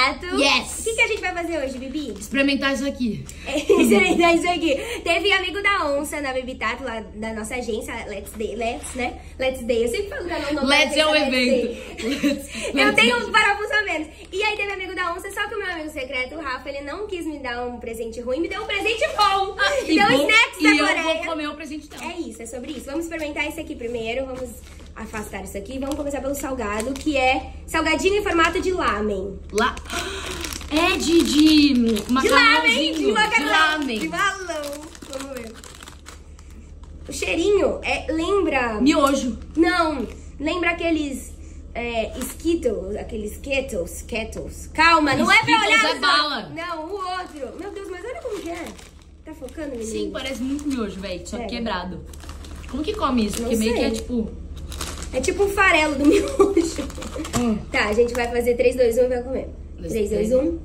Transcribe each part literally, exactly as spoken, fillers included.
secreto. Yes! O que, que a gente vai fazer hoje, Bibi? Experimentar isso aqui. Experimentar isso aqui. Teve amigo da onça na Baby Tato, lá da nossa agência, Let's Day, Let's, né? Let's Day. Eu sempre falo da nome Let's é o evento. Let's, eu tenho um parafuso a menos. E aí teve amigo da onça, só que o meu amigo secreto, o Rafa, ele não quis me dar um presente ruim, me deu um presente bom. Ah, me deu bom, snacks da e Coreia. eu vou comer o presente dela. É isso, é sobre isso. Vamos experimentar esse aqui primeiro, vamos afastar isso aqui. Vamos começar pelo salgado, que é salgadinho em formato de lamen. Lá. É de, de De lamen, de macarrão, de lamen. de balão. Vamos ver. O cheirinho é, lembra... Miojo. Não, lembra aqueles é, Skittles, aqueles Skittles, Skittles. Calma, não é pra Skittles olhar... é bala. Não, o outro. Meu Deus, mas olha como que é. Tá focando, menino? Sim, parece muito miojo, velho. Só É. quebrado. Como que come isso? Não Porque meio sei. que é tipo... É tipo um farelo do miojo. Hum. Tá, a gente vai fazer três, dois, um e vai comer. três, dois, um.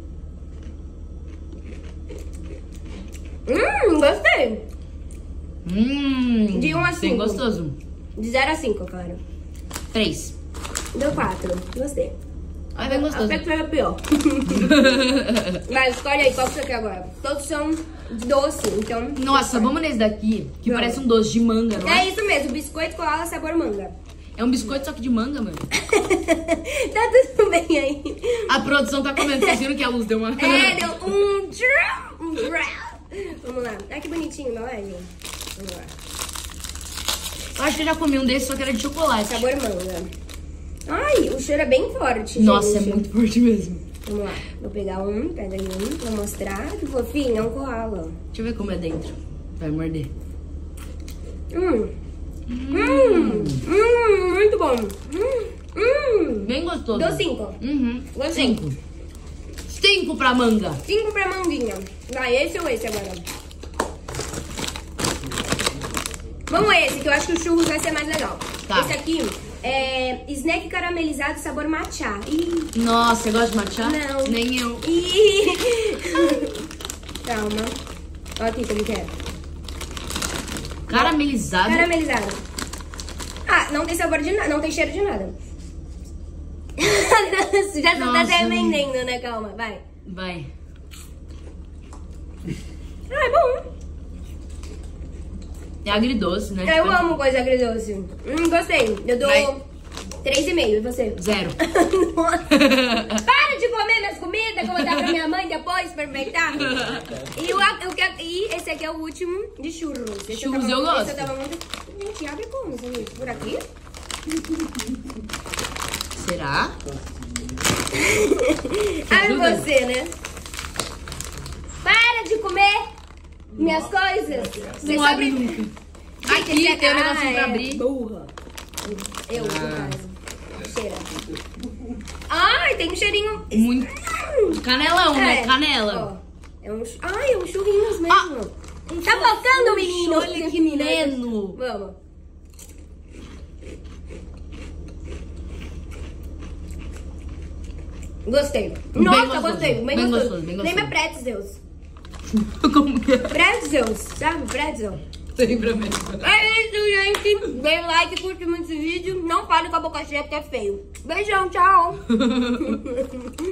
Hum, gostei. Hum. De um a Bem cinco. gostoso. De zero a cinco, claro. Três. Deu quatro. Gostei. Ai, bem gostoso. Até que foi pior. Vai, escolhe aí qual que você quer agora. Todos são doce, então... Nossa, vamos nesse daqui, que Vamos. parece um doce de manga, não é? É isso mesmo, biscoito koala sabor manga. É um biscoito só que de manga, mano. Tá tudo bem aí. A produção tá comendo, vocês viram que a luz deu uma... É, deu um... trum, um trum. Vamos lá. Ai, que bonitinho, não é, gente? Vamos lá. Eu acho que eu já comi um desses, só que era de chocolate. Sabor manga. Ai, o cheiro é bem forte, Nossa, gente. é muito forte mesmo. Vamos lá. Vou pegar um, pega aí um, vou mostrar. Que fofinho, é um koala. Deixa eu ver como é dentro. Vai morder. Hum. Hum. Hum, muito bom. Hum. Hum. Bem gostoso. Dou cinco. Uhum. Gostei. Cinco. Cinco pra manga. Cinco pra manguinha. Vai, esse ou esse agora? Vamos esse, que eu acho que o churros vai ser mais legal. Tá. Esse aqui é snack caramelizado sabor matcha. Ih. Nossa, você gosta de matcha? Não. Nem eu. Ih. Calma. Olha aqui como que é. Caramelizado. Caramelizado. Ah, não tem sabor de nada, não tem cheiro de nada. Já tá Nossa, até vendendo, né? Calma, vai. Vai. Ah, é bom. É agridoce, né? Eu Tipo, amo coisa agridoce. Hum, gostei. Eu dou Vai. três e meio. E você? Zero. Nossa. Para de comer minhas comidas que eu vou dar pra minha mãe depois experimentar. E, o, o que- e esse aqui é o último de churros. Esse Churros tava- eu gosto. Esse eu tava muito... Gente, abre como, gente? Por aqui? Será? Abre ajuda? você, né? Para de comer minhas coisas. Você Não só abre brin- nunca. Gente, Aqui esse tem um ah, negocinho pra é abrir. Burra. Eu, no Ah. caso. Cheira. Ai, tem um cheirinho... Muito. Canelão, né? É, Canela. ó. É um... ch- Ai, é um churrinhos mesmo. Ah, tá faltando, menino. olha que menino. Vamos. Gostei. Bem Nossa, gostoso. gostei. Bem, Bem gostoso. gostoso, bem Lembra gostoso. pretzels. Como que é? Pretzels, sabe? Pretzel. Sempre mesmo. É isso, gente. Dê like, curte muito esse vídeo. Não fale com a boca cheia porque é feio. Beijão, tchau.